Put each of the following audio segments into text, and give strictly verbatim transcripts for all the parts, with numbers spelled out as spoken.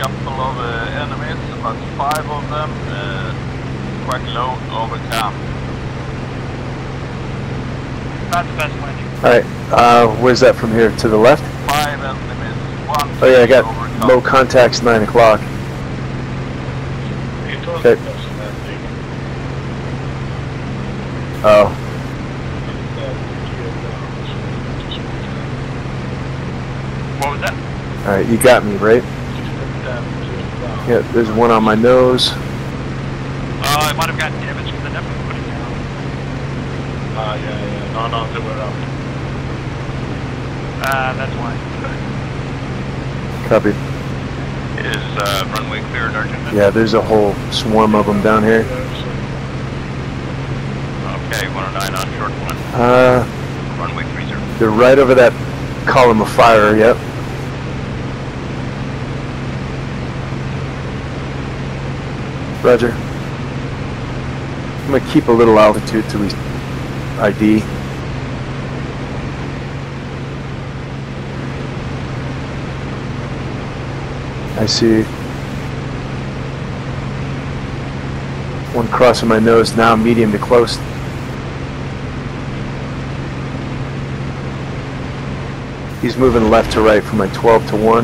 couple of uh, enemies, about five of them, uh, quite low over camp. Not the best landing. Alright, uh, where's that from here? To the left? Five enemies, one. Oh yeah, I got low contacts, nine o'clock. Okay. Oh. What was that? Alright, you got me, right? Yeah, there's one on my nose. Oh, I might have gotten damage because I definitely put it down. Ah, uh, yeah, yeah. No, no, they were up. Ah, uh, that's why. Copy. Is uh, runway cleared, Argent? Yeah, there's a whole swarm of them down here. Okay, one oh nine on short one. Uh, runway three zero. They're right over that column of fire, yep. Roger. I'm gonna keep a little altitude till we I D. I see one crossing my nose now, medium to close. He's moving left to right from my twelve to one.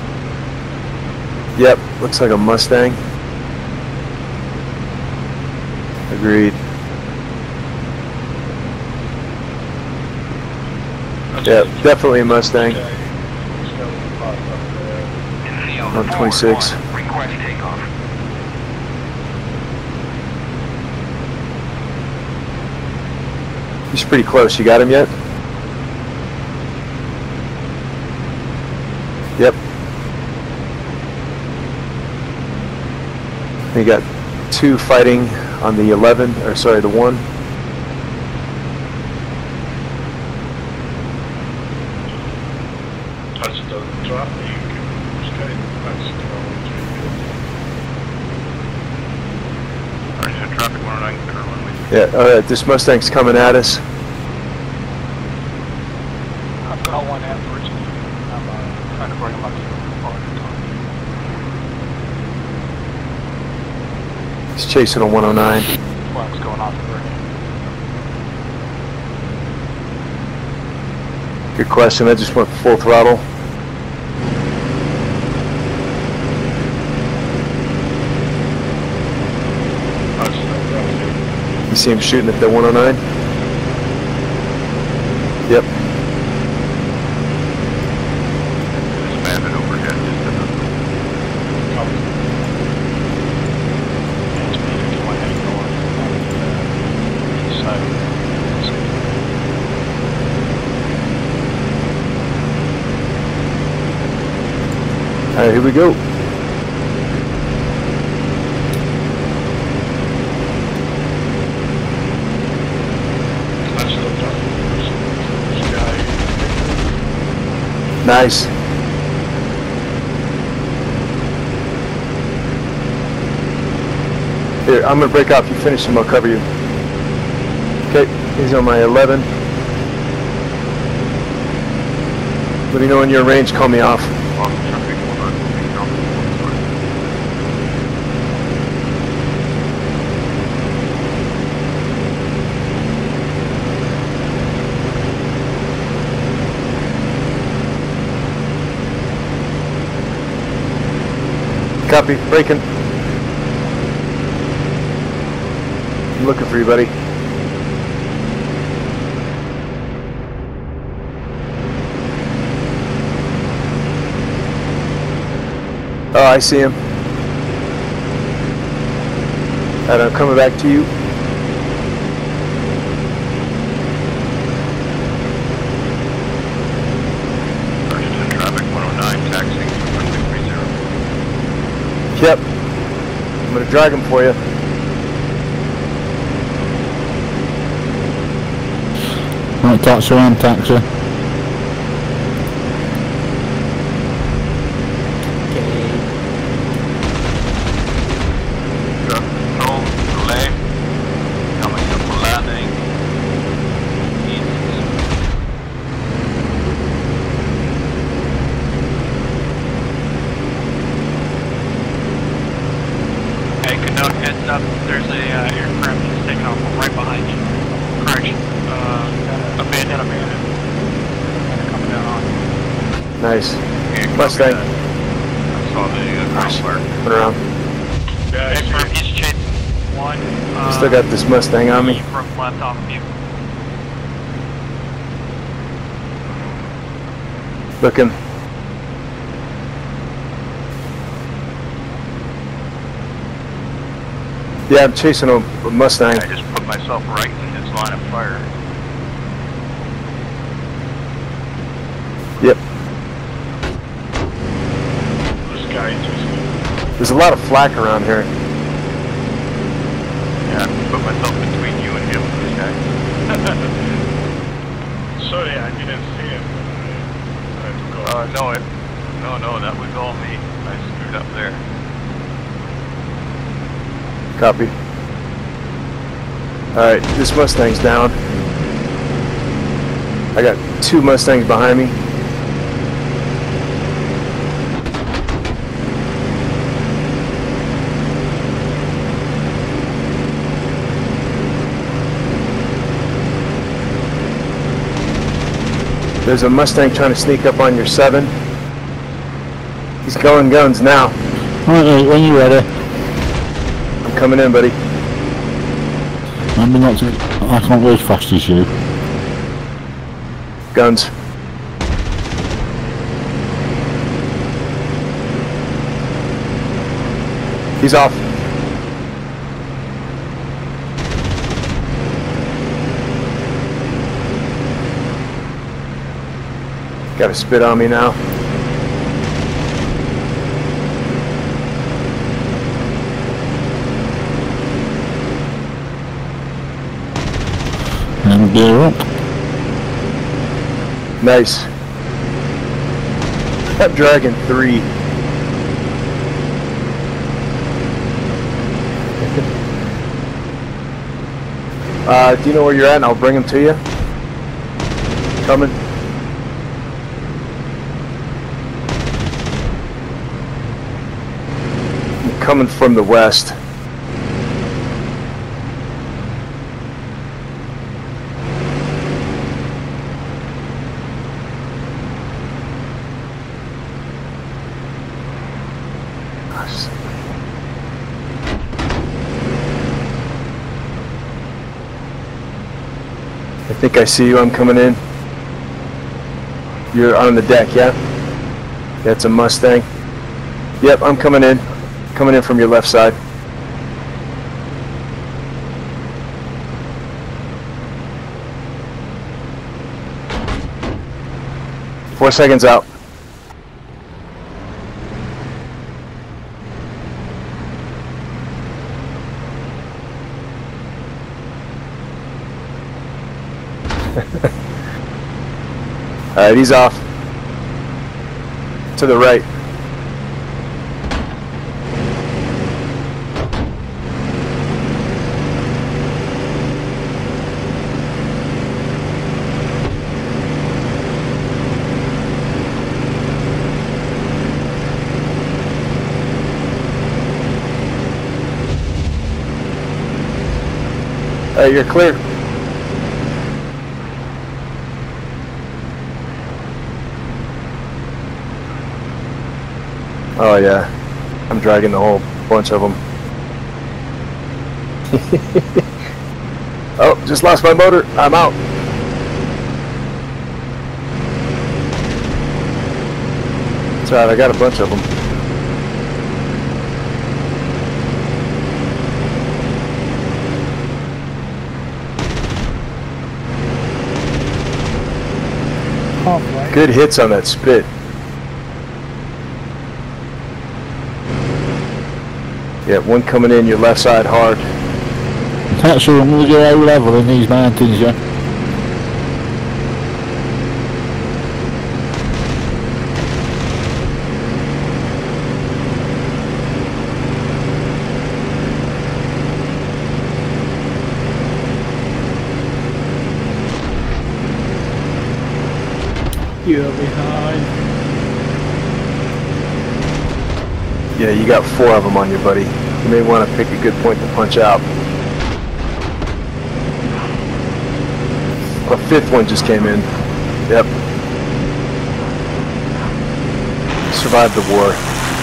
Yep, looks like a Mustang. Agreed. Yeah, definitely a Mustang. On twenty-six. Request takeoff. He's pretty close. You got him yet? Yep. You got two fighting on the eleven, or sorry, the one. Touchdown traffic. Argent traffic one oh nine clear runway. Yeah, alright, this Mustang's coming at us. I've got one afterwards. I'm uh, trying to bring him up to the He's chasing a one oh nine. flags going off the bridge. Good question, I just went full throttle. You see him shooting at the one oh nine? Yep. Just mapping overhead just to the... Alright, here we go. Nice. Here, I'm gonna break off. You finish him, I'll cover you. Okay, he's on my eleven. Let me know when you're in range, call me off. Copy, breaking. I'm looking for you, buddy. Oh, I see him. And I'm coming back to you. Argent traffic one oh nine taxiing runway three zero. Yep. I'm gonna drag him for you. Right, taxi on, taxi. Control, delay. Coming up for landing. East. there's a uh, aircraft that's taking off right behind you. Correction. Uh, abandoned, abandoned. And coming down on. Nice. Yeah, Mustang. I saw the uh, crossbar. Turn around. Yeah, he's, he's chasing one. Uh, Still got this Mustang on me. From left off of you. Looking. Yeah, I'm chasing a, a Mustang. I just put myself right in his line of fire. Yep. This guy just... There's a lot of flak around here. Yeah, I put myself between you and him, this guy. Sorry, I didn't see him. I took off. Uh, no, it, no, no, that was all me. I screwed up there. Copy. Alright, this Mustang's down. I got two Mustangs behind me. There's a Mustang trying to sneak up on your seven. He's going guns now. Alright, when you're ready. I'm coming in, buddy. I'm not to, I can't go as fast as you. Guns. He's off. Got a spit on me now. And gear up. Nice. I'm dragging three. uh, do you know where you're at? And I'll bring them to you. Coming. I'm coming from the west. I think I see you. I'm coming in. You're on the deck, yeah? That's a Mustang. Yep, I'm coming in. Coming in from your left side. Four seconds out. Alright, he's off. To the right. Alright, you're clear. Oh yeah, I'm dragging the whole bunch of them. Oh, just lost my motor. I'm out. That's right, I got a bunch of them. Halfway. Good hits on that spit. Yeah, one coming in your left side hard. That's all, I'm going to go level in these mountains, yeah? You're behind. Yeah, you got four of them on you, buddy. You may want to pick a good point to punch out. A fifth one just came in. Yep. Survived the war.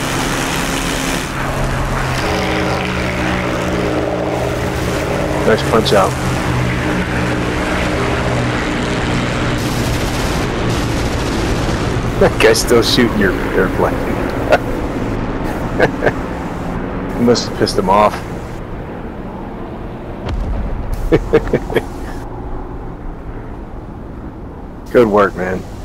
Nice punch out. That guy's still shooting your airplane. You must have pissed him off. Good work, man.